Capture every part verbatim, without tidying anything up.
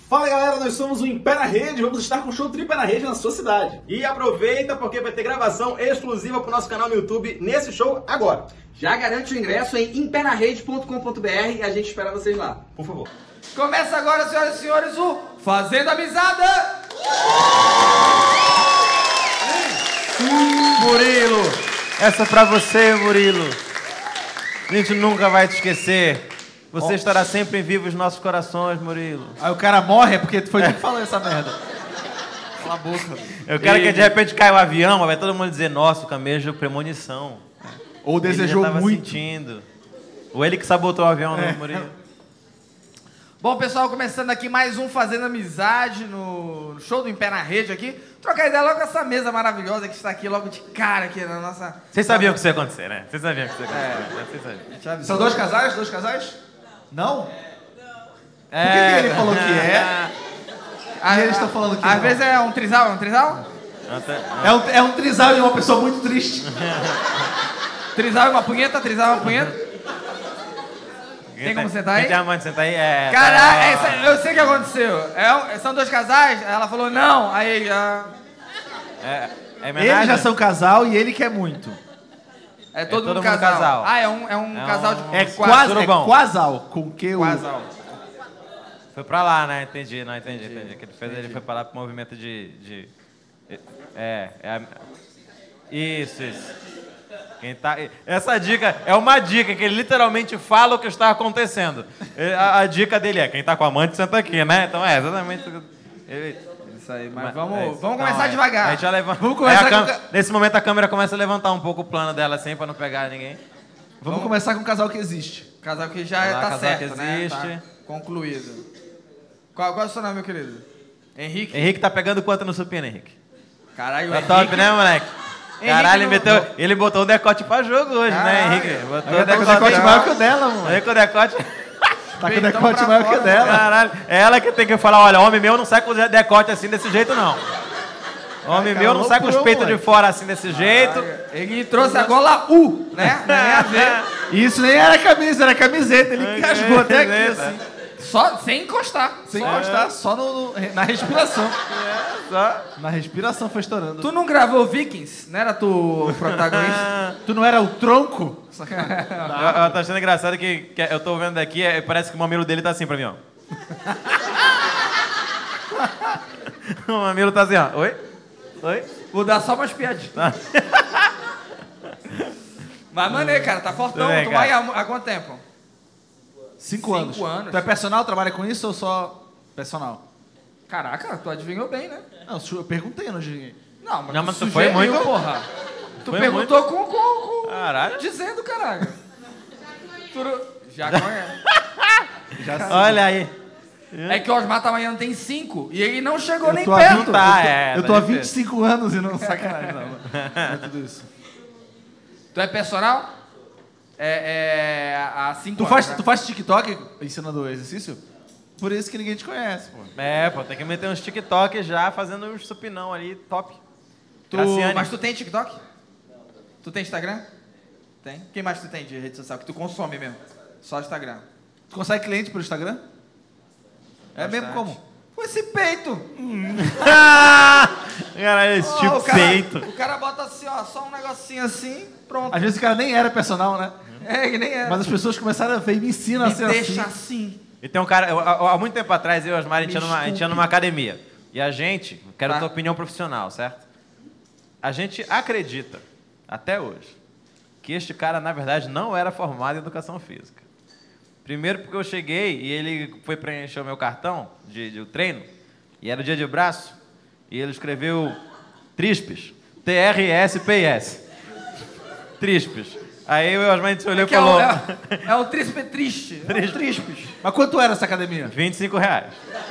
Fala galera, nós somos o Impé na Rede, vamos estar com o show Trip na Rede na sua cidade. E aproveita porque vai ter gravação exclusiva pro nosso canal no YouTube nesse show agora. Já garante o ingresso em impenarede ponto com ponto br e a gente espera vocês lá, por favor. Começa agora, senhoras e senhores, o Fazendo Amizada! Murilo, essa é pra você, Murilo. A gente nunca vai te esquecer. Você oh. estará sempre vivo nos nossos corações, Murilo. Aí o cara morre, é porque foi tu que falou essa merda. Cala a boca. Eu quero e... que de repente caia o um avião, vai todo mundo dizer, nossa, o Camejo premonição. Ou desejou ele já tava muito. Sentindo. Ou ele que sabotou o avião, é. Não, Murilo. Bom, pessoal, começando aqui mais um Fazendo Amizade no show do Impé na Rede aqui. Trocar ideia logo com essa mesa maravilhosa que está aqui logo de cara aqui na nossa... Vocês sabiam que isso ia acontecer, né? Vocês sabiam que isso ia acontecer. É. Vocês sabiam. São dois casais? Dois casais? Não? É. Por que, que ele falou que é? Aí eles estão falando que Às não. vezes é um trisal, é um trisal? É um, é um trisal de uma pessoa muito triste. Trisal é uma punheta, trisal é uma punheta. Tem como sentar aí? Tem a mãe de sentar aí? É. Caralho, tá... eu sei o que aconteceu. É, são dois casais? Ela falou não, aí já... É, é eles já são casal e ele quer muito. É todo, é todo mundo, mundo casal. casal. Ah, é um, é um é casal um... de... É quase, é quasal, com que o... Quasal. Foi pra lá, né? Entendi, não, entendi, entendi. entendi. Que ele, fez, ele foi pra lá pro movimento de... de... É, é... A... Isso, isso. Quem tá... Essa dica é uma dica, que ele literalmente fala o que está acontecendo. A, a dica dele é, quem tá com a amante senta aqui, né? Então é exatamente... Ele... Isso aí, mas, mas vamos, é vamos então, começar é, devagar. A gente já levanta... Vamos começar cam... com... Nesse momento a câmera começa a levantar um pouco o plano dela, assim, pra não pegar ninguém. Vamos, vamos começar com um casal que existe. Casal que já lá, tá casal certo, que existe. né? Tá concluído. Qual, qual é o seu nome, meu querido? Henrique? Henrique tá pegando quanto no supino, Henrique? Caralho, tá Henrique... top, né, moleque? Caralho, ele, no... meteu, ele botou o decote pra jogo hoje, Caralho. né, Henrique? Botou o decote, decote maior que o dela, mano. Aí com o decote... Tá com o decote maior que o dela. Caralho, é ela que tem que falar, olha, homem meu não sai com o decote assim desse jeito, não. Homem meu não sai com os peitos de fora assim desse jeito. Ele trouxe a gola U, né? Não é a ver. Isso nem era camisa, era camiseta. Ele engasgou até aqui, assim. Só, sem encostar. Sem só. encostar, só no, no, na respiração. É, só. Na respiração foi estourando. Tu não gravou Vikings? Não era tu o protagonista? Tu não era o tronco? eu, eu tô achando engraçado que, que eu tô vendo daqui, é, parece que o mamilo dele tá assim pra mim, ó. O mamilo tá assim, ó. Oi? Oi? Vou dar só umas piadinhas. Mas maneiro, cara, tá fortão. Bem, tu cara. vai há, há quanto tempo? Cinco, Cinco anos. anos. Tu é personal, trabalha com isso ou só personal? Caraca, tu adivinhou bem, né? Não, eu perguntei, não adivinhei. Não, mas, Não, tu, mas tu foi muito, porra. Tu foi perguntou com, com, com... Caralho. Dizendo, caralho. Tu... Já conhece. Já Olha aí. É que o Osmar Tamanhã tem cinco e ele não chegou eu nem tô perto. vinte, Tá, eu tô, é, eu tá tô há difícil. vinte e cinco anos e não sacanagem, não. Não é tudo isso. Tu é personal? É, é há cinco Tu anos, faz, né? tu faz TikTok ensinando exercício? Por isso que ninguém te conhece, pô. É, pô, tem que meter uns TikTok já, fazendo uns supinão ali, top. Tu, Graciane. mas tu tem TikTok? Tu tem Instagram? Tem. Quem mais tu tem de rede social que tu consome mesmo? Só Instagram. Tu consegue cliente pelo Instagram? É Bastante. mesmo como? Com esse peito. Caralho, esse Ó, tipo o cara, peito. O cara bota assim, ó, só um negocinho assim, pronto. Às vezes o cara nem era personal, né? É, que nem é. Mas as pessoas começaram a ver e me ensinam Me a ser deixa assim. assim. E tem um cara, eu, há há muito tempo atrás, eu e o Osmar, a gente ia numa, a gente ia numa academia. E a gente, quero Tá. a tua opinião profissional, certo? A gente acredita, até hoje, que este cara, na verdade, não era formado em educação física. Primeiro porque eu cheguei e ele foi preencher o meu cartão de, de treino, e era o dia de braço, e ele escreveu tríceps, T R S P S. Tríceps. Aí o Osmar, a gente olhou É e que é falou... o, é, é o tríceps triste. É um tríceps. Mas quanto era essa academia? vinte e cinco reais.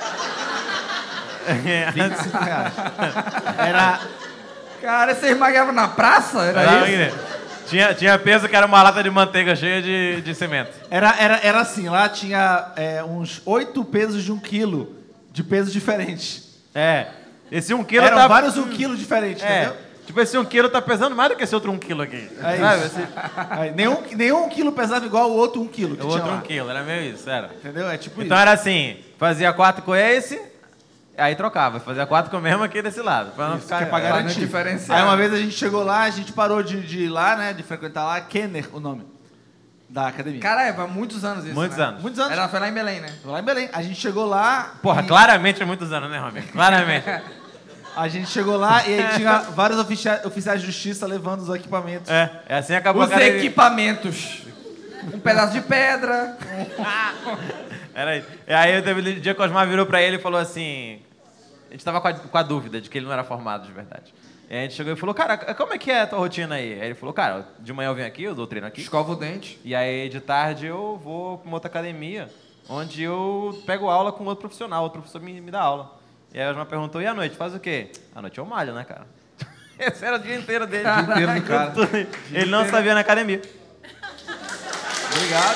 vinte e cinco reais. Era... Cara, vocês magavam na praça? Era Não, isso? Tinha, tinha peso que era uma lata de manteiga cheia de, de cimento. Era, era, era assim, lá tinha é, uns oito pesos de um quilo, de pesos diferentes. É. Esse um quilo Eram tá... vários um quilo diferentes, É. entendeu? Tipo, esse um quilo tá pesando mais do que esse outro um quilo aqui. É sabe? isso. Esse... Aí, nenhum, nenhum quilo pesava igual o outro um quilo. Que O tinha outro lá. um quilo, era meio isso, era. Entendeu? É tipo Então isso. era assim, Fazia quatro com esse, aí trocava. Fazia quatro com o mesmo aqui desse lado. Pra não Isso, ficar que é pra Pra não garantir. diferenciar. Aí uma vez a gente chegou lá, a gente parou de, de ir lá, né? De frequentar lá, Kenner, o nome da academia. Caralho, há muitos anos isso, Muitos né? anos. Muitos anos. Era, foi lá em Belém, né? Foi lá em Belém. A gente chegou lá. Porra, e- claramente há muitos anos, né, Romero? Claramente. A gente chegou lá e aí tinha vários oficia- oficiais de justiça levando os equipamentos. É, é assim que acabou Os a academia. equipamentos. Um pedaço de pedra. Era isso. E aí teve um dia que o Osmar virou pra ele e falou assim... A gente tava com a, com a dúvida de que ele não era formado de verdade. E aí a gente chegou e falou, cara, como é que é a tua rotina aí? Aí ele falou, cara, de manhã eu venho aqui, eu dou treino aqui. Escova o dente. E aí de tarde eu vou pra uma outra academia, onde eu pego aula com outro profissional, outro professor me, me dá aula. E aí o Osmar perguntou, e à noite, faz o quê? À noite eu malho, né, cara? Esse era o dia inteiro dele. O dia inteiro do cara. Ele não sabia na academia. Obrigado.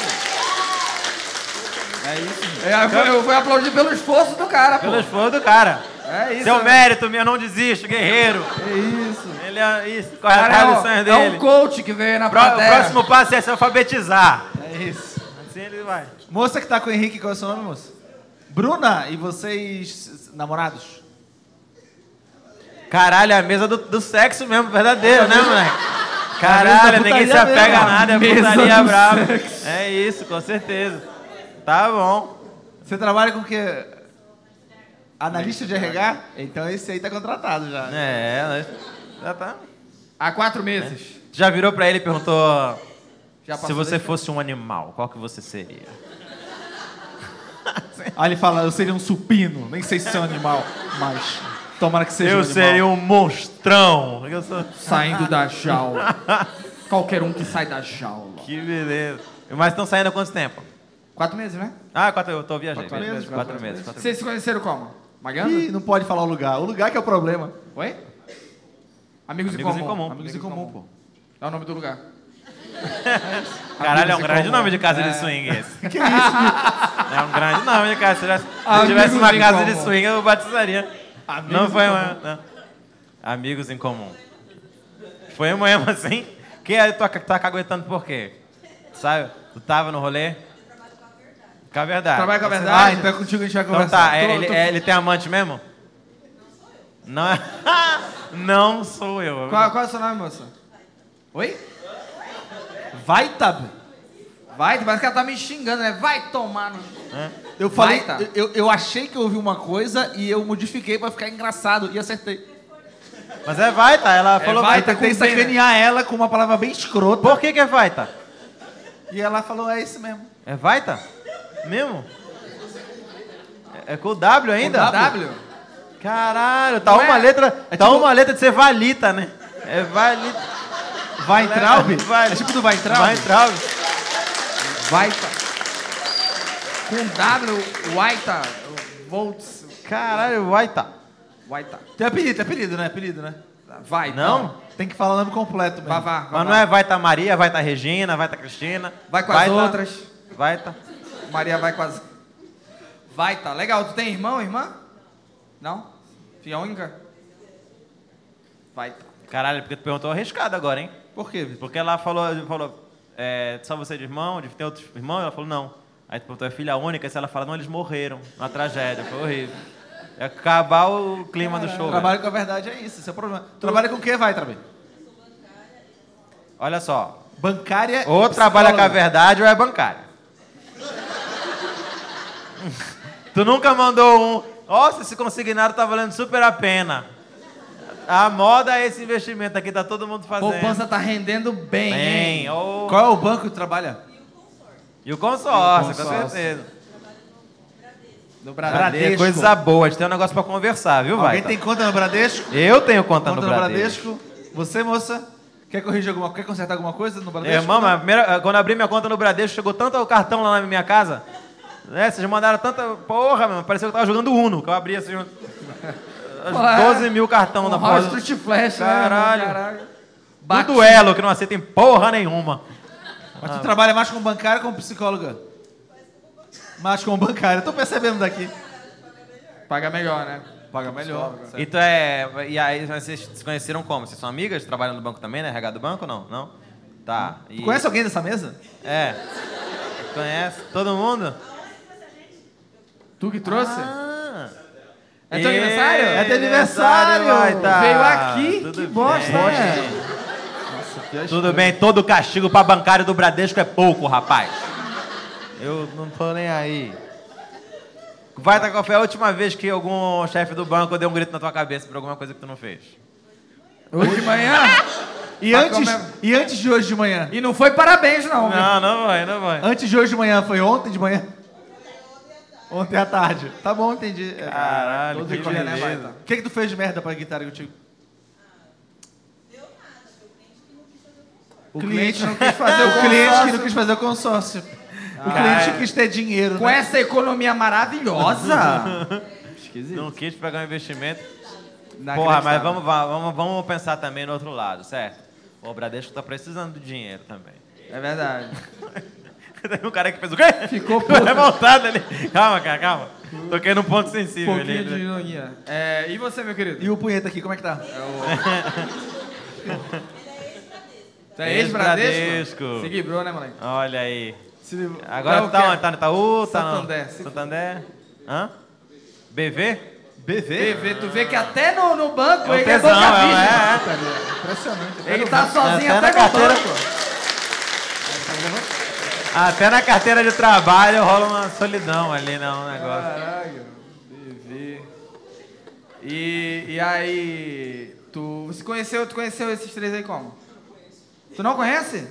É isso. É, foi, eu fui aplaudido pelo esforço do cara, pô. Pelo esforço do cara. É isso. Seu né? mérito, meu, não desiste, guerreiro. É isso. Ele é isso, corre Cara, atrás é, dos um- sonhos é dele. um coach que veio na Pro- o plateia. próximo passo é se alfabetizar. É isso. Assim ele vai. Moça que tá com o Henrique, qual é o seu nome, moça? Bruna, e vocês namorados? Caralho, é a mesa do, do sexo mesmo, verdadeiro, né, moleque? Caralho, ninguém se putaria apega a mesmo. nada, é Mesa putaria do brava. É isso, com certeza. Tá bom. Você trabalha com o quê? Analista de R H? Então esse aí tá contratado já. É, já tá. Há quatro meses. Já virou pra ele e perguntou: Já se passou você desse- fosse um animal, qual que você seria? Aí ele fala, eu seria um supino, nem sei se é um animal, mas tomara que seja um Eu animal. seria um monstrão. Eu sou... Saindo da jaula. Qualquer um que sai da jaula. Que beleza. Mas estão saindo há quanto tempo? Quatro meses, né? Ah, quatro, eu tô viajando. Quatro meses, Quatro, quatro meses. Quatro Vocês se conheceram como? Magando? Ih, não pode falar o lugar. O lugar que é o problema. Oi? Amigos, Amigos em em comum. comum. Amigos em comum, pô. É o nome do lugar. Caralho, é um Amigos em grande comum. nome de casa É. de swing esse. Que isso? É um grande nome de casa. Se tivesse, se Amigos tivesse uma em casa de comum. swing, eu batizaria. Amigos não em foi comum. uma... Não. Amigos em comum. Foi mesmo assim? Que aí tu tá caguetando por quê? Sabe? Tu tava no rolê? Com a verdade. Trabalha com a Ah, verdade? então é contigo que a gente vai Então conversar. tá, é, Tô- ele, tô- é, ele tem amante mesmo? Não é? Não sou eu. Qual, qual é o seu nome, moça? Oi? Vai, Tab. Vai, parece que ela tá me xingando, né? Vai tomar no... Eu falei, Vai, tá. eu, eu achei que eu ouvi uma coisa e eu modifiquei pra ficar engraçado e acertei. Mas é vai, tá? Ela falou vai, vai, Eu tá tentei com pena. sacanear ela com uma palavra bem escrota. Por que que é vai, tá? E ela falou, é isso mesmo. É vai, tá? Mesmo? É, é com o W ainda? Com W? Caralho, tá Não uma é? letra, É tá tipo- uma letra de ser valita, né? É valita. Weintraub? Vai. É tipo do Weintraub? Vai, Traub. Vai, tá. Com W, vai, tá. Volts. Caralho, vai, tá. Vai, tá. Tem apelido, tem apelido, né? Apelido, né? Vai, Não? Tem que falar o nome completo mesmo. Vá, vá, vá, Mas não vá. é vai tá Maria, vai tá Regina, vai tá Cristina. Vai com as tá- outras. Vai tá. Maria vai com as... Vai, tá. Legal. Tu tem irmão, irmã? Não? Filha única? Vai, tá. Caralho, porque tu perguntou arriscado agora, hein? Por quê, Vitor? Porque ela falou, falou é, só você de irmão, de ter outros irmãos? Ela falou, não. Aí tu perguntou, é filha única? Se ela fala, não, eles morreram. Uma tragédia, foi horrível. É acabar o clima do show. Trabalho com a verdade é isso, esse é o problema. Trabalha com o que, vai, Trabalho? velho. Olha só. Bancária Ou e trabalha com a psicóloga. verdade ou é bancária. Tu nunca mandou um. Nossa, esse consignado tá valendo super a pena. A moda é esse investimento aqui, tá todo mundo fazendo. Poupança tá rendendo bem, Bem, hein? ô. Qual é o banco que trabalha? E o consórcio, E o com consórcio. certeza. Do Bradesco. Coisa boa, a gente tem um negócio pra conversar, viu, vai? Alguém tem conta no Bradesco? Eu tenho conta, Conta no Bradesco. Você, moça? Quer corrigir alguma quer consertar alguma coisa no Bradesco? Irmão, mas a primeira- quando eu abri minha conta no Bradesco, chegou tanto cartão lá na minha casa. Né? Vocês mandaram tanta. Porra, meu, pareceu que eu tava jogando Uno, que eu abri assim. Porra, doze mil cartão da Um porra. rostro de flash, Caralho. né? Caralho. Do Bate- duelo, que não aceitem porra nenhuma. Mas tu trabalha mais com bancária ou com psicóloga? Mais com bancária. Eu tô percebendo daqui. Paga melhor, né? Paga melhor. E tu é. E aí vocês se conheceram como? Vocês são amigas? Trabalham no banco também, né? R H do banco ou não? Não? Tá. E... Tu conhece alguém dessa mesa? É. Conhece? Todo mundo? Tu que trouxe? Ah. É teu aniversário? É teu aniversário. vai tá. Veio aqui? Tudo Que bem. bosta, né? Tudo bem, todo castigo pra bancário do Bradesco é pouco, rapaz. Eu não tô nem aí. Vai, tá, qual foi a última vez que algum chefe do banco deu um grito na tua cabeça por alguma coisa que tu não fez? Hoje de manhã? E Pra antes, comer- e antes de hoje de manhã? E não foi parabéns, não. viu? Não, não vai, não vai. Antes de hoje de manhã, foi ontem de manhã? Ontem à tarde. Tá bom, entendi. É. Caralho, Todo que dia, né, beleza. Baita? O que que tu fez de merda pra guitarra contigo? O cliente não quis fazer o cliente que não quis fazer o consórcio. O cliente quis ter dinheiro, Com né? essa economia maravilhosa. Esquisito. Não quis pegar um investimento. Porra, Inacreditável. mas vamos, vamos, vamos pensar também no outro lado, certo? O Bradesco tá precisando de dinheiro também. É verdade. Teve um cara que fez o quê? Ficou Ficou puto. revoltado ali. Calma, cara, calma. Toquei num ponto Um sensível pouquinho ali. de ironia. É, e você, meu querido? E o punheta aqui, como é que tá? Tu é ex-Bradesco? Ex-Bradesco. Se quebrou, né, moleque? Olha aí. Se... Agora Tá o tá quê? onde? Tá no Itaú? Tá no... Santander. Se Santander? Hã? B V? B V? Vê, vê, tu vê que até no, no banco É o ele é tesão, boca é, virgem. é. Impressionante. Ele tá sozinho Até até, na no carteira. banco. Até na carteira de trabalho rola uma solidão ali, não, um negócio. Caralho, B V. E, e aí, tu, você conheceu, tu conheceu esses três aí como? Tu não conhece?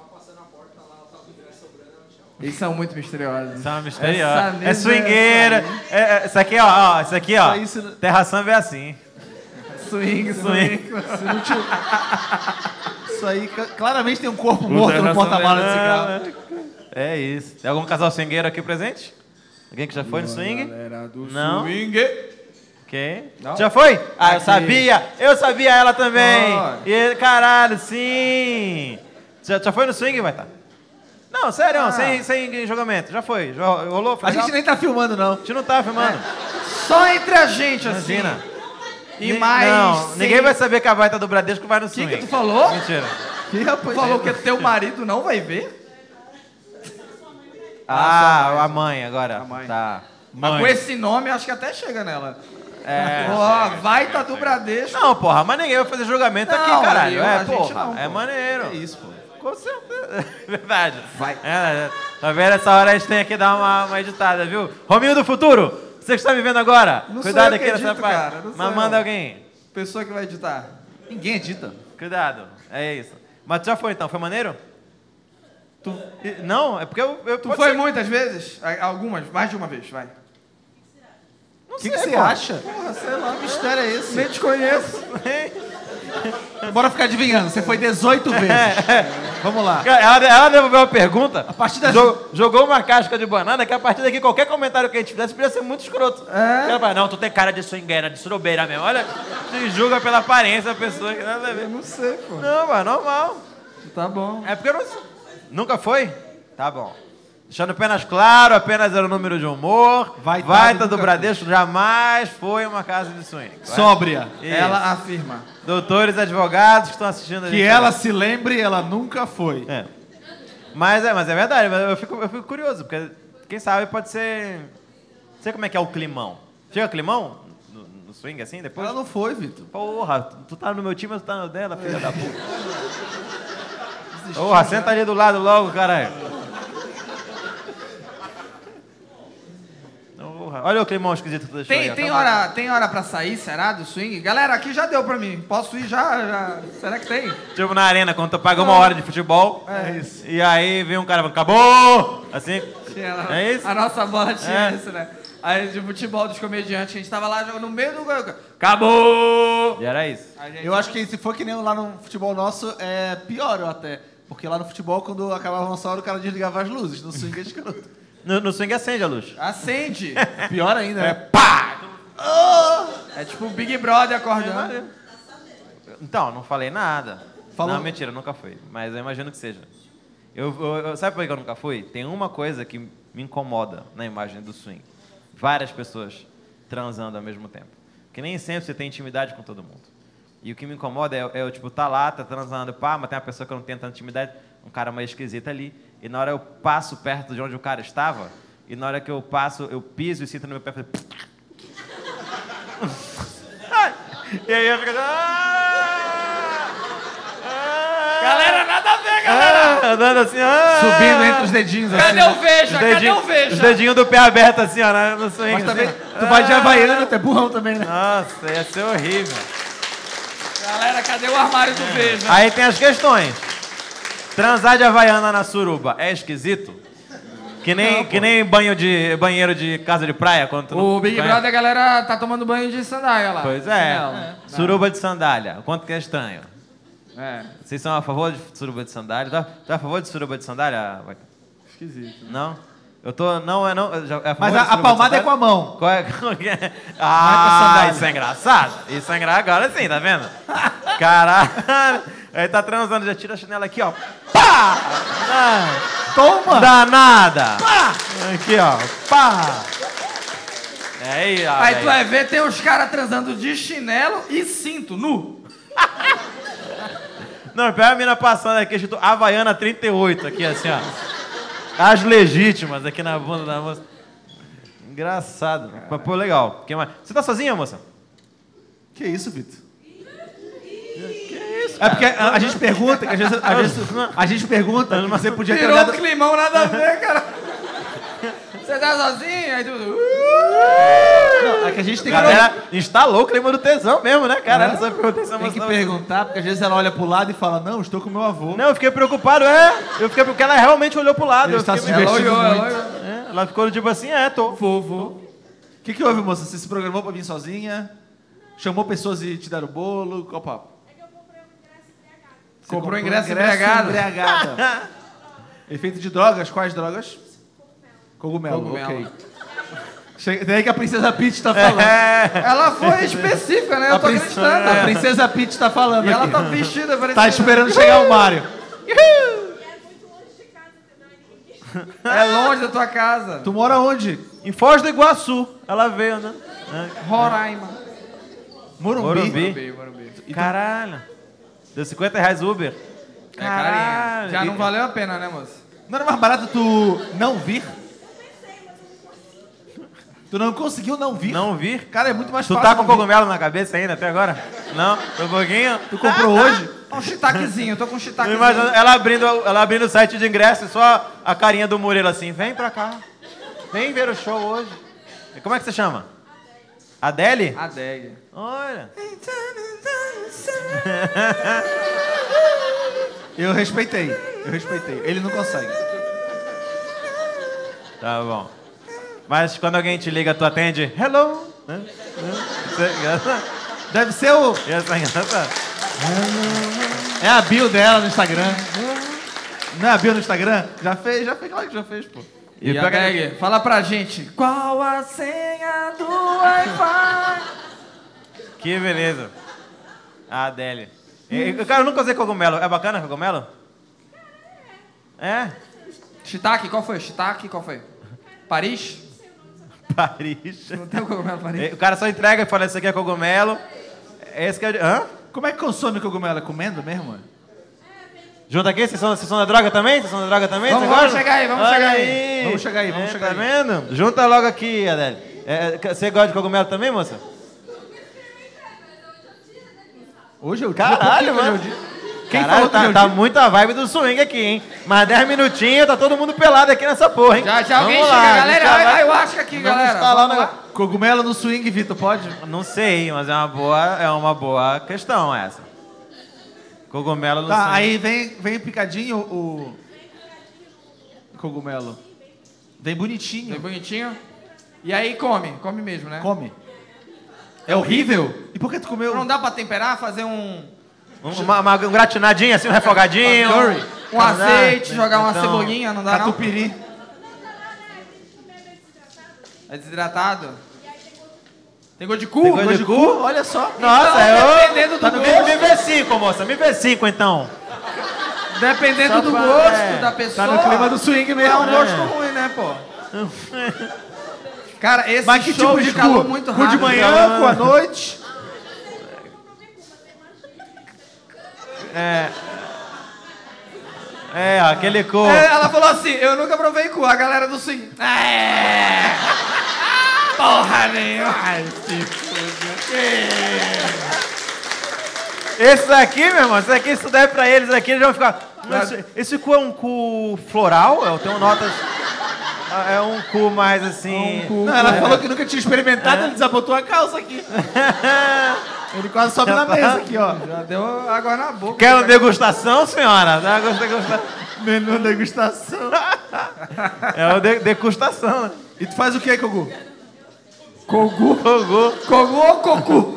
Eles são muito misteriosos. Isso é uma misterio. Essa É mesa swingueira. É, é, isso aqui, ó, ó, isso aqui, ó. Isso aí, isso- Terra Samba é assim. Swing, swing. Se não te- Isso aí ca- claramente tem um corpo morto no Terra porta-malas Samba desse é- carro. É isso. Tem algum casal swingueiro aqui presente? Alguém que já foi no swing? Galera do Não. swing. Ok. Não. Já foi? Ah, eu Aqui. sabia! Eu sabia ela também! Ó. E, caralho, sim! Já, já foi no swing, vai estar? Não, sério, Ah. sem, sem julgamento. Já foi. Já rolou? Foi A gente legal? nem tá filmando, não. A gente não tá filmando. Só entre a gente, assim. Imagina. E Ni- mais... Não, sem- ninguém vai saber que a baita do Bradesco vai no O que swing. que tu falou? Mentira. Ih, rapaz. Tu falou que teu marido não vai ver? Ah, a mãe agora. A mãe. Tá. Mas com esse nome, acho que até chega nela. É. Ó, vai tá do Bradesco. Não, porra, mas ninguém vai fazer julgamento Não, aqui, caralho. eu- é, a gente porra, não, é pô. maneiro. É isso, pô. Com certeza. Verdade. Vai. É, é, tá vendo? Essa hora a gente tem que dar uma, uma editada, viu? Rominho do futuro, você que está me vendo agora, Não sou cuidado eu que aqui nessa edito, parte. cara, não sou Mas manda eu. alguém. Pessoa que vai editar. Ninguém edita. Cuidado. É isso. Mas tu já foi então? Foi maneiro? Tu... e- Não, é porque eu. eu Tu pode foi ser- muitas vezes? A- Algumas, mais de uma vez, vai. O que, que sei, você pô. acha? Porra, sei lá, que mistério é esse? Nem te conheço. Bora ficar adivinhando. Você foi dezoito vezes. Vamos lá. Ela, ela devolveu uma pergunta, A partir das- jo- jogou uma casca de banana, que a partir daqui qualquer comentário que a gente fizesse podia ser muito escroto. É? Ela fala, não, tu tem cara de swingueira, de surubeira mesmo. Olha, se julga pela aparência a pessoa que nada a ver. Eu não sei, pô. Não, mas normal. Tá bom. É porque eu não... Nunca foi? Tá bom. Deixando apenas claro, apenas era o número de humor. Vai Vaita tá, do nunca Bradesco jamais foi uma casa de swing. Sóbria. Isso. Ela afirma. Doutores, advogados que estão assistindo a Que gente ela se lembre, ela nunca foi. É. Mas é, mas é verdade, mas eu fico, eu fico curioso, porque quem sabe pode ser. Não sei como é que é o climão. Chega climão? No, no swing assim depois? Ela não foi, Vitor. Porra, tu, tu tá no meu time, tu tá no dela, filha da puta. Porra, senta ali do lado logo, caralho. Porra, olha o climão esquisito que tu deixou aí. Tem, ó, tem, tá hora, tem hora pra sair, será, do swing? Galera, aqui já deu pra mim. Posso ir já? já. Será que tem? bom. Tipo na arena, quando tu paga uma hora de futebol. É isso. E aí vem um cara falando, acabou! Assim. Tinha, É isso? A nossa bola tinha É. isso, né? Aí de futebol dos comediantes, a gente tava lá jogando no meio do... Acabou! E era isso. A gente- Eu acho que se for que nem lá no futebol nosso, é pior eu até. Porque lá no futebol, quando acabava a nossa hora, o cara desligava as luzes. No swing é escroto. No, no swing acende a luz. Acende. Pior ainda, né? Pá! É tipo o Big Brother acordando. Então, não falei nada. Falou- Não, mentira, nunca fui. Mas eu imagino que seja. Eu, eu- eu- sabe por que eu nunca fui? Tem uma coisa que me incomoda na imagem do swing. Várias pessoas transando ao mesmo tempo. Que nem sempre você tem intimidade com todo mundo. E o que me incomoda é, é eu, tipo, tá lá, tá transando, pá, mas tem uma pessoa que eu não tenho tanta intimidade, um cara meio esquisito ali, e na hora eu passo perto de onde o cara estava, E na hora que eu passo, eu piso e sinto no meu pé. Falei... E aí eu fico... Ah! Ah! Galera, nada a ver, galera! Ah, andando assim... Ah! Subindo entre os dedinhos. Cadê assim. o Veja? Os Cadê dedinhos- o Veja? Os dedinhos do pé aberto assim, ó, né, no swing. Mas também, assim. tu vai de Havaiana, tu é burrão também, né? Nossa, ia ser horrível. Galera, cadê o armário do Veja? Aí tem as questões. Transar de Havaiana na suruba é esquisito? Que nem, Não, que nem banho de, banheiro de casa de praia. Quando tu O não Big conhece. Brother, a galera tá tomando banho de sandália lá. Pois é. Chinelo. Suruba de sandália. Quanto que é estranho? É. Vocês são a favor de suruba de sandália? Tá, tá a favor de suruba de sandália? Esquisito. Não? Eu tô... Não, é não... já- É a favor Mas de a, a suruba de palmada é sandália? com a mão. Qual é, qual que é? Ah, sandália. isso é engraçado. Isso é engraçado. Agora sim, tá vendo? Caralho. Aí tá transando, já tira a chinela aqui, ó. Pá! Ah, Toma! danada! Pá! Aqui, ó. Pá! É aí, ó. Aí velho. tu vai ver, tem os caras transando de chinelo e cinto, nu. Não, pega a mina passando aqui, escrito Havaiana trinta e oito, aqui assim, ó. As legítimas aqui na bunda da moça. Engraçado. Mas, pô, legal. Que mais? Você tá sozinha, moça? Que isso, Vitor? É porque a, a gente pergunta, que às vezes, às vezes a gente pergunta, que você podia ter Virou um olhado... climão, nada a ver, cara. Você tá sozinho? Aí tu... Não, é que a gente A tem que, galera instalou o clima do tesão mesmo, né, cara? É? Essa pergunta, essa tem que moça- perguntar, porque às vezes ela olha pro lado e fala, não, estou com meu avô. Não, eu fiquei preocupado, é. Eu fiquei porque ela realmente olhou pro lado. Ele eu está fiquei se meio- divertindo Ela olhou, muito. ela olhou. É, ela ficou tipo assim, é, tô. Vovô. O que, que houve, moça? Você se programou pra vir sozinha? Chamou pessoas e te deram bolo? Qual o papo? Você Comprou ingresso embriagado. embriagada. Efeito de drogas? Quais drogas? Cogumelo, Cogumelo. ok. Chega, daí que a Princesa Peach tá falando. É. Ela foi específica, né? Eu A, tô prin- acreditando. a Princesa Peach tá falando E ela aqui. tá vestida, parecendo... Tá esperando chegar o Mário. É longe da tua casa. Tu mora onde? Em Foz do Iguaçu. Ela veio, né? Roraima. Morumbi. Morumbi. Morumbi, Morumbi. Caralho. Deu cinquenta reais Uber. É carinha. Já E- não valeu a pena, né, moça? Não era mais barato tu não vir? Tu não conseguiu não vir? Não vir? Cara, é muito mais Tu fácil. tá com não vir. cogumelo na cabeça ainda até agora? Não? Um pouquinho? Tu comprou hoje? Um chitaquezinho, eu tô com um Eu chitaquezinho. imagino ela abrindo, ela abrindo o site de ingresso e só a carinha do Murilo assim, vem pra cá. Vem ver o show hoje. E como é que você chama? Adele? Adeg. Olha. Eu respeitei. Eu respeitei. Ele não consegue. Tá bom. Mas quando alguém te liga, tu atende? Hello? Né? Você- Deve ser o... Essa é engraçada. É a bio dela no Instagram. Não é a bio no Instagram? Já fez, já fez, claro que já fez, pô. E pega- Adeg, fala pra gente. Qual a senha do Wi-Fi? Que beleza. A Adele. E- Cara, eu nunca usei cogumelo. É bacana cogumelo? É? Shiitake, qual foi? Shiitake, qual foi? Paris? Paris. Não tem o cogumelo Paris? O cara só entrega e fala, isso aqui é cogumelo. Esse que é... de- Hã? Como é que consome cogumelo? É comendo mesmo? Junto aqui, vocês são, vocês são da droga também? Vocês são da droga também? Vamos- Vocês vamos gostam? chegar aí, vamos Olha chegar aí. Vamos chegar aí, vamos É, chegar tá aí. vendo? Junta logo aqui, Adele. É, você gosta de cogumelo também, moça? Hoje é o dia. Caralho, Por que hoje é o mano. dia? Quem Caralho, falou que tá, hoje é o tá dia? muito a vibe do swing aqui, hein? Mais dez minutinhos, tá todo mundo pelado aqui nessa porra, hein? Já, já alguém Vamos chega, lá, galera. já vai- Ai, eu acho que aqui, Vamos galera. instalar Vamos o lá. negócio. Cogumelo no swing, Vitor, pode? Não sei, mas é uma boa, é uma boa questão essa. Cogumelo no Tá, swing. aí vem, vem picadinho o... Cogumelo. Vem bonitinho. Bem bonitinho. E aí come, come mesmo, né? Come. É horrível? E por que tu comeu? Não dá pra temperar, fazer um, Um, uma, uma, um gratinadinho assim, um refogadinho. Curry. um azeite, jogar uma Então, cebolinha, não dá não? Catupiry. É desidratado? Tem gosto de cu? Tem gosto Gosto de cu? Olha só. Nossa, Então, eu... dependendo do Tá no gosto. me vê cinco, moça. Me vê cinco, então. Dependendo Só do pra- gosto é, da Tá pessoa. no clima do swing É mesmo, um né? gosto ruim, né, pô? Cara, esse Mas que show tipo de escalou cu? muito Cu rápido. de manhã, cu à noite? É... É, ó, aquele cu. É, ela falou assim, eu nunca provei cu. A galera do swing. É. Porra nenhuma. Ai, se Esse aqui, meu irmão, esse aqui, se der pra eles aqui, eles vão ficar... Esse, esse cu é um cu floral? Eu tenho notas... É um cu mais assim... Um cu, não, ela é. falou que nunca tinha experimentado, é. ele desabotou a calça aqui. Ele quase sobe na mesa aqui, ó. Já deu água na boca. Quer uma degustação, senhora? Dá uma degustação. Menu degustação. É uma de degustação, né? E tu faz o que, Kogu? Kogu? Kogu. Kogu ou Cocu?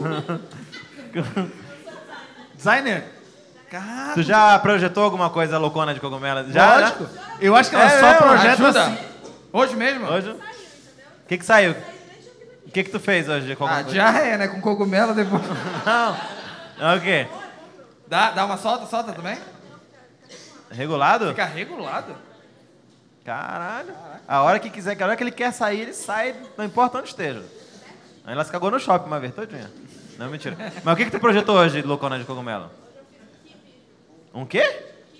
Designer? Cara. Tu já projetou alguma coisa loucona de cogumelo? Já? Lógico. Né? Eu acho que ela é só mesmo? projeta Ajuda. assim. Hoje mesmo? Hoje? O que que saiu? O que que tu fez hoje de cogumelo? Ah, diarreia, né? Com cogumelo depois. Não. O quê? Dá, dá uma solta, solta também? Regulado? Fica regulado. Caralho. A hora que quiser, a hora que ele quer sair, ele sai, não importa onde esteja. Aí ela se cagou no shopping uma vez, todinha. Não, mentira. Mas o que que tu projetou hoje, loucona de cogumelo? Um quê?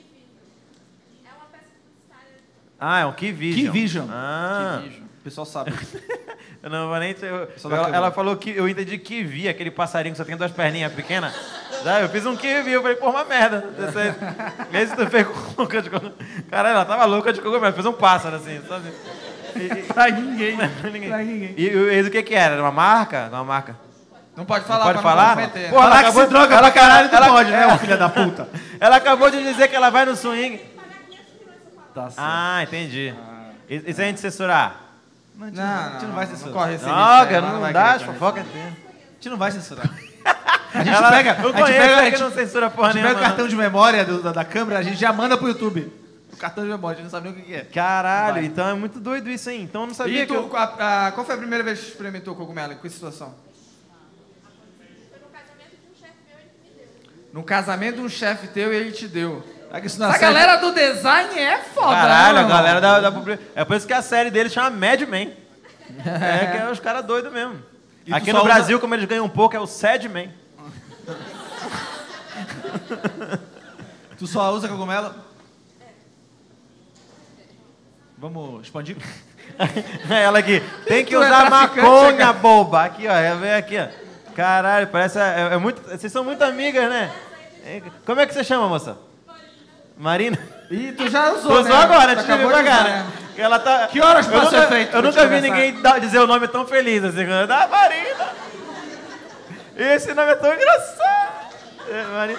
Ah, é um Key Vision. Key Vision. Ah. Key Vision. O pessoal sabe. Eu não vou nem... Eu, ela, ela falou que eu entendi Kiwi, aquele passarinho que só tem duas perninhas pequenas. Eu fiz um Kiwi, eu falei, pô, uma merda. Esse tu fez com louca de cogumelo. Caralho, ela tava louca de cogumelo, fez um pássaro assim. Só assim. E, e... pra ninguém. ninguém. Pra ninguém. E, e o que que era? Era uma marca? Uma marca? Não pode falar, não pode pra falar? Não meter, Pô, ela Falar acabou que se droga ela, pra caralho, tu ela, pode, ela, né, filha da puta? Ela acabou de dizer que ela vai no swing. Tá certo. Ah, entendi. E, e se a gente censurar? Não, a gente Não, não, não, a gente não vai censurar. Não corre esse Não, risco aí, cara, ela não vai dá, querer as correr fofoca esse tem. A gente não vai censurar. A gente Ela, pega, eu a gente conheço, pega, é a que gente, não censura porra a gente nenhuma. pega o cartão de memória do, da, da câmera, a gente já manda pro YouTube. O cartão de memória, a gente não sabe nem o que que é. Caralho, Vai. então é muito doido isso aí. Então eu não sabia E que... tu, eu... a, a, qual foi a primeira vez que experimentou cogumelo? Em que situação? No casamento de um chefe teu e ele te deu. É que isso não Essa assédio. galera do design é foda, Caralho, né, a mano? galera da, da publi- É por isso que a série dele chama Mad Men. É que é os caras doidos mesmo. E tu Aqui só no usa- Brasil, como eles ganham um pouco, é o Sad Man. Tu só usa cogumelo? Vamos expandir? Ela aqui, tem que Tu é usar traficante, maconha, cara. boba. Aqui, ó, vem aqui, ó. Caralho, parece... É, é muito... Vocês são muito amigas, né? Como é que você chama, moça? Marina? Ih, tu já usou, Tu usou né? agora, Tu antes de vir acabou pra de cá, usar, né? Ela tá... Que horas eu passa nunca, o efeito Eu pra nunca te vi conversar? ninguém dar- dizer o nome tão feliz assim. Da Marina. Esse nome é tão engraçado. É, Marina.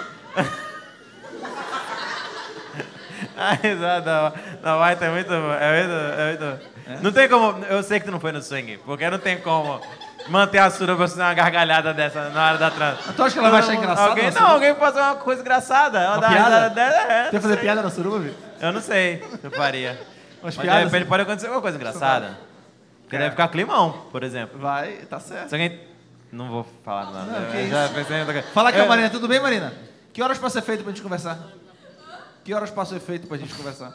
A risada da, da White é muito boa. É muito, é muito boa. Não tem como... Eu sei que tu não foi no swing, porque não tem como manter a suruba sem uma gargalhada dessa na hora da trans. Tu acha que ela vai achar engraçado? Alguém, na não, suruba? alguém fazer uma coisa engraçada. Ela Uma dá piada? risada dela. É, Tu vai fazer piada na suruba, viu? eu não sei se eu faria. Umas Mas de piadas? repente pode acontecer alguma coisa engraçada. Porque deve ficar climão, por exemplo. Vai, tá certo. Se alguém... Não vou falar nada. Não, que Eu isso. já pensei em outra coisa. Fala com a Eu- Marina, tudo bem, Marina? Que horas passa o efeito pra gente conversar? Que horas passa o efeito pra gente conversar?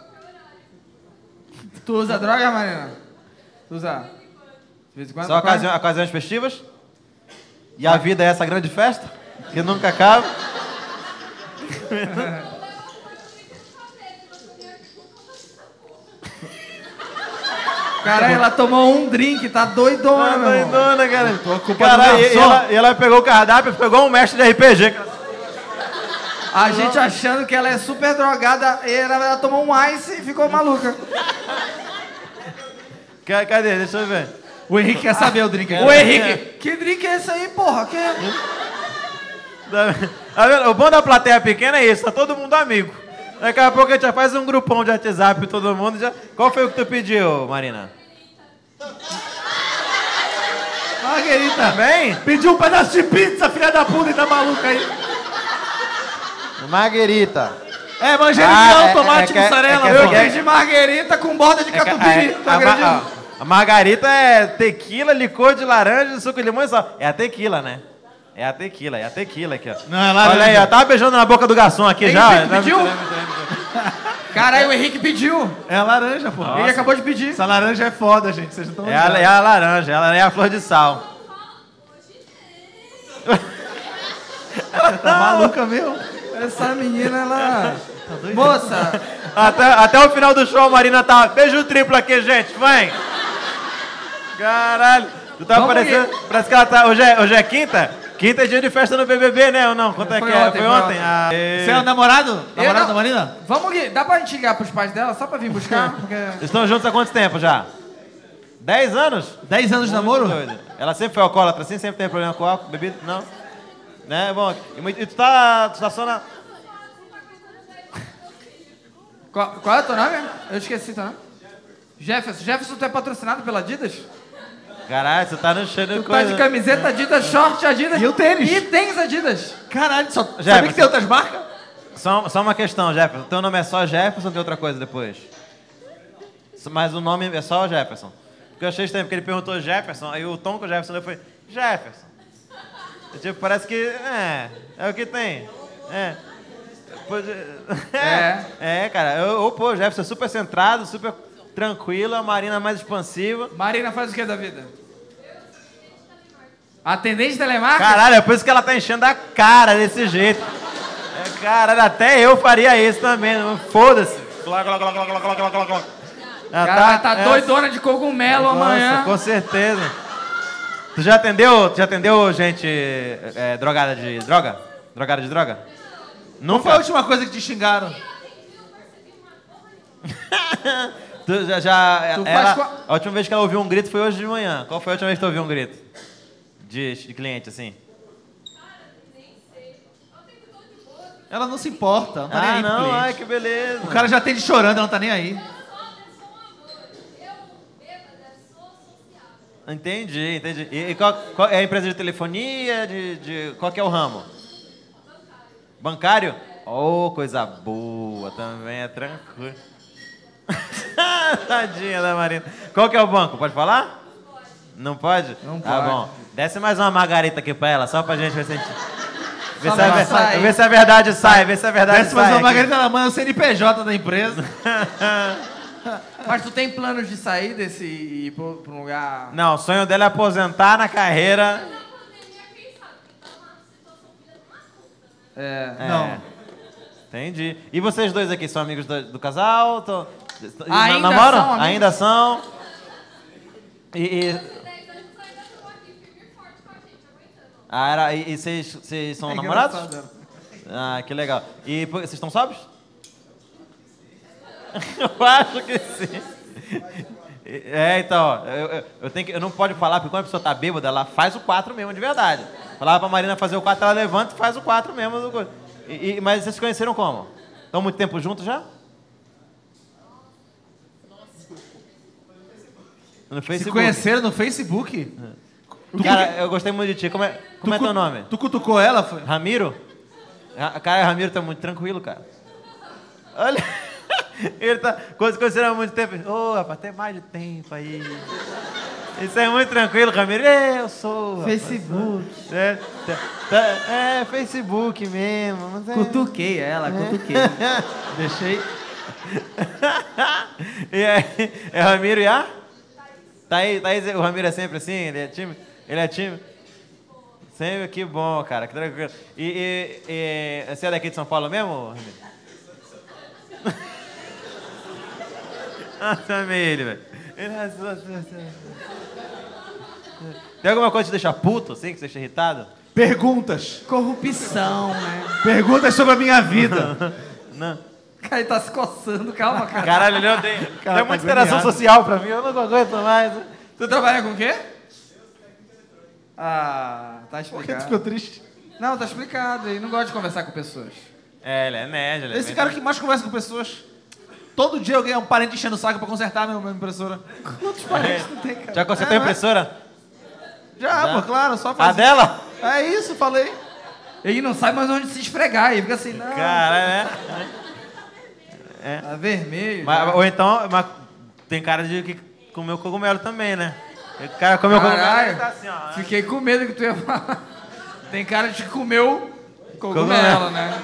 Tu usa droga, Marina? Tu usa? De vez em quando? Só ocasi ocasiões festivas? E a vida é essa grande festa? Que nunca acaba? Caralho, ela tomou um drink, tá doidona, Ah, meu irmão. doidona, cara. Tô ocupado Caralho, no e, e garçom. ela, e ela pegou o cardápio, ficou igual um mestre de R P G. cara. A gente achando que ela é super drogada, e ela, ela tomou um ice e ficou maluca. Ca- Cadê? Deixa eu ver. O Henrique quer saber o drink. Ô Henrique, que drink é esse aí, porra? Que... Tá tá vendo? O bom da plateia pequena é isso, tá todo mundo amigo. Daqui a pouco a gente já faz um grupão de WhatsApp todo mundo. Já... Qual foi o que tu pediu, Marina? Marguerita, Bem? pediu um pedaço de pizza, filha da puta, e tá maluca aí. Marguerita. É, manjericão, Ah, é- tomate, é que- mussarela. é que- Eu é- pedi marguerita com borda de É que- catupiry, é- tu a, acredita? ma- a- a margarita é tequila, licor de laranja, suco de limão e só. É a tequila, né? É a tequila, é a tequila aqui, ó. Não, é laranja. Olha aí, ó. Tava beijando na boca do garçom aqui Henrique, já. tu pediu? Caralho, o Henrique pediu. É a laranja, pô. Ele acabou de pedir. Essa laranja é foda, gente. Vocês não estão É a, é a laranja, ela é a flor de sal. Tá maluca mesmo? Essa menina, ela... Moça, Até, até o final do show, a Marina tá. Beijo triplo aqui, gente. Vem. Caralho. Tu tá Vamos parecendo. aqui. Parece que ela tá. Hoje é, hoje é quinta? Quinta é dia de festa no B B B, né? Ou não? Quanto é Foi que é? ontem, Foi foi ontem? ontem. Ah, Você é o namorado? Namorado não- da Marina? vamos aqui. Dá pra gente ligar pros pais dela só pra vir buscar? Porque... Eles estão juntos há quanto tempo já? Dez anos? dez anos de namoro? Muito doido. Ela sempre foi alcoólatra assim? Sempre teve problema com álcool, bebida? Não? Né? Bom, e, e tu tá. Tu tá só na. Qual, qual é o teu nome? Eu esqueci teu nome. Jefferson. Jefferson, tu é patrocinado pela Adidas? Caralho, você tá no cheio de Tu tá coisa. de camiseta Adidas, short Adidas. E o tênis? E tênis Adidas. Caralho, só Jefferson. sabia que tem outras marcas? Só, só uma questão, Jefferson. Teu nome é só Jefferson ou tem outra coisa depois? Mas o nome é só Jefferson. Porque eu achei estranho, porque ele perguntou Jefferson, aí o tom que o Jefferson deu foi Jefferson. E, tipo, parece que. É, é o que tem. É. Pode- É. É, cara. Eu, eu, pô, o Jefferson é super centrado, super tranquilo, a Marina mais expansiva. Marina faz o que da vida? Atendente de telemarketing? Caralho, é por isso que ela tá enchendo a cara desse jeito. É, caralho, até eu faria isso também. não- Foda-se. Gló, gló, gló, gló, gló, gló, gló, gló. Ela Cara, vai tá é, doidona de cogumelo Nossa, amanhã. com certeza. Tu já atendeu, tu já atendeu gente é, drogada de droga? Drogada de droga? Qual Nunca? foi a última coisa que te xingaram? Tu já, já Tu ela- faz qua- A última vez que ela ouviu um grito foi hoje de manhã. Qual foi a última vez que tu ouviu um grito? De, de cliente, assim? Ela não se importa, não tá nem Ah, aí pro não, cliente. ai, que beleza. O cara já atende chorando, ela não tá nem aí. Entendi, entendi. E, e qual, qual é a empresa de telefonia? De, de, qual que é o ramo? Bancário? Oh, coisa boa, também é tranquilo. Tadinha da Marina. Qual que é o banco? Pode falar? Não pode? Não Tá pode. bom. Desce mais uma margarita aqui pra ela, só pra gente ver se a gente... Ver Só se, a, pra ver, sair. ver se a verdade sai, ver se a verdade Desce mais sai. uma aqui. margarida na mão, é o C N P J da empresa. Mas tu tem planos de sair desse e ir pro, pro um lugar... Não, o sonho dela é aposentar na carreira. É. É. Não. Entendi. E vocês dois aqui são amigos do, do casal? Tô, Ainda namoram? são amigos. Ainda são. E. e... Ah, era, e e vocês vocês são É namorados? engraçado, Ah, que legal. E pô, vocês estão sóbrios? Eu acho que sim. É, então, ó, eu, eu, eu, tenho que, eu não pode falar, porque quando a pessoa tá bêbada, ela faz o quatro mesmo, de verdade. Falava pra Marina fazer o quatro, ela levanta e faz o quatro mesmo. do co- E, e- mas vocês se conheceram como? Estão muito tempo juntos já? No Se Facebook. conheceram no Facebook? Cara, eu gostei muito de ti. Como é, como é cu- teu nome? Tu cutucou ela, foi? Ramiro? Ra- Cara, Ramiro tá muito tranquilo, cara. Olha, ele tá... Quando se conheceram há muito tempo. Ô, rapaz, tem mais de tempo aí. Isso é muito tranquilo, Ramiro. É, eu sou, rapaz. Facebook. É, tá- tá- é, Facebook mesmo. Mas é... Cutuquei ela, cutuquei. Deixei. E aí, é Ramiro e a? Thaís, Thaís, o Ramiro é sempre assim? Ele é tímido? Ele é tímido? Sempre, que bom, cara, que tranquilo. E, e, e você é daqui de São Paulo mesmo, Ramiro? Ah, também ele, velho. Ele é Tem alguma coisa que te deixa puto, assim, que você deixa irritado? Perguntas. Corrupção, né? Perguntas sobre a minha vida. Não. Cara, ele tá se coçando, calma, cara. Caralho, ele tem, Cara, tem muita tá interação agoniado. social pra mim, eu não aguento mais. Tu trabalha com o quê? Ah, tá Por que tu explicado. ficou triste? Não, tá explicado. Ele não gosta de conversar com pessoas. É, ele é nerd, ele é Esse bem- cara que mais conversa com pessoas. Todo dia alguém é um parente enchendo o saco pra consertar a minha minha impressora. Quantos parentes tu tem, cara? Já consertou a É, não é? impressora? Já, Já? pô, claro, só A faz. dela? É isso, falei. Ele não sabe mais onde se esfregar. Ele fica assim, não, Cara, né? tá vermelho. Mas- já. ou então, mas tem cara de que comeu cogumelo também, né? O cara comeu cogumelo Caralho, e tá assim, ó. fiquei com medo que tu ia falar. Tem cara de que comeu cogumelo, Cogumelo. né?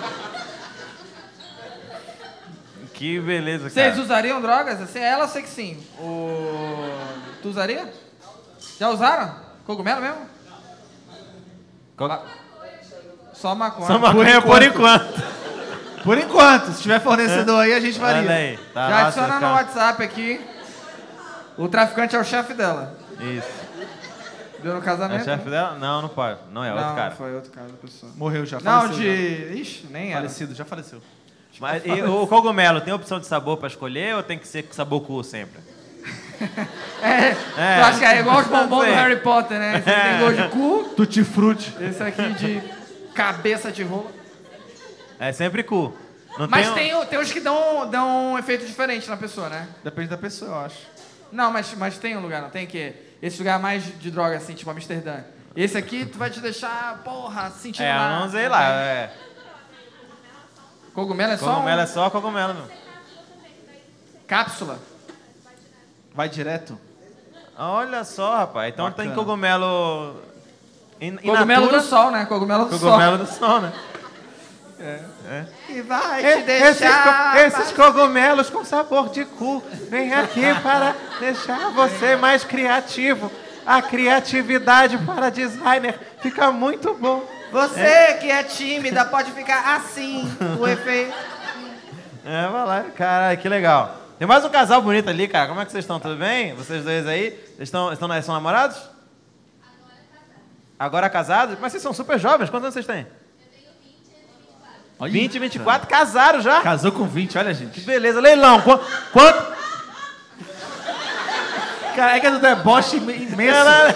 Que beleza, cara. Vocês usariam drogas? Assim, ela eu sei que sim. O... Tu usaria? Já usaram? Cogumelo mesmo? Co- Só maconha. Só maconha por enquanto. Por enquanto, se tiver fornecedor aí, a gente varia. Olha aí. Tá Já lá, adiciona seus no caras. WhatsApp aqui. O traficante é o chefe dela. Isso. Deu no É casamento? o chefe dela? Não, não pode. Não é, Não, outro cara. foi outro cara da pessoa. Morreu já, Não, faleceu. de... Ixi, nem Já. era. Falecido, já faleceu. Mas e o cogumelo tem opção de sabor pra escolher ou tem que ser sabor cu sempre? É, É. eu acho que é igual os bombons do Sei. Harry Potter, né? Esse aqui tem gosto de cu, Tutti-frutti. esse aqui de cabeça de rola. É sempre cu. Não Mas tem, tem, tem uns que dão, dão um efeito diferente na pessoa, né? Depende da pessoa, eu acho. Não, mas, mas tem um lugar, não tem que... Esse lugar mais de, de droga, assim, tipo Amsterdã. Esse aqui, tu vai te deixar, porra, sentindo É, eu nada. não sei lá. É. Cogumelo é só Cogumelo um... é só cogumelo, meu. cápsula. Vai direto? Olha só, rapaz. Então Bacana. tem cogumelo... In, in Cogumelo natura, do sol, né? Cogumelo do Cogumelo sol. do sol, né? E vai E- te deixar... esses, esses cogumelos com sabor de cu vêm aqui para deixar você mais criativo. A criatividade para designer fica muito bom. Você que é tímida pode ficar assim, o efeito. É, vai lá. Caralho, que legal. Tem mais um casal bonito ali, cara. Como é que vocês estão? Tudo bem? Vocês dois aí? Vocês estão, estão, são namorados? Agora casados? Mas vocês são super jovens. Quantos anos vocês têm? Olha. vinte, vinte e quatro, casaram já. Casou com vinte, olha, Que gente. beleza. Leilão. Qu- Quanto? Cara, é que é do deboche imenso. Ela...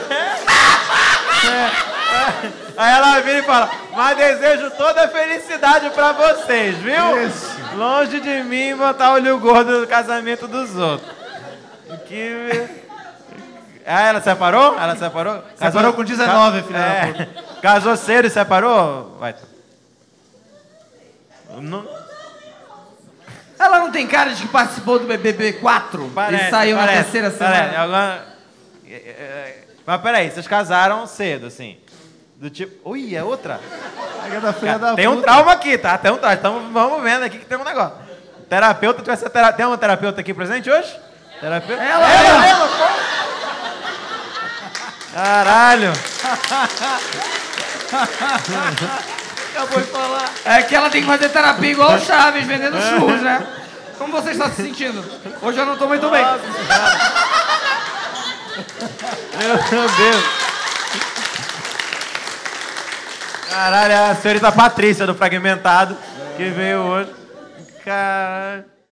Aí ela vira e fala, mas desejo toda a felicidade pra vocês, viu? Isso. Longe de mim botar olho gordo no casamento dos outros. Que... Ah, ela separou? Ela separou? Separou com dezenove, filha da é. Casou cedo e separou? Vai. Não... Ela não tem cara de que participou do B B B quatro Parece, e saiu parece, na terceira parece. semana? Agora... é, é, Mas peraí, vocês casaram cedo, assim. Do tipo... Ui, é outra? É da filha da Tem um puta. trauma aqui, tá? Tem um trauma. Tamo, vamos vendo aqui que tem um negócio. Terapeuta, tu vai ser tera... Tem uma terapeuta aqui presente hoje? Terapeuta? Ela, ela, ela. ela, pô. Caralho. Acabou de falar. É que ela tem que fazer terapia igual o Chaves, vendendo churros, né? Como você está se sentindo? Hoje eu não tô muito bem. Meu Deus. Caralho, é a senhorita Patrícia do Fragmentado que veio hoje. Caralho.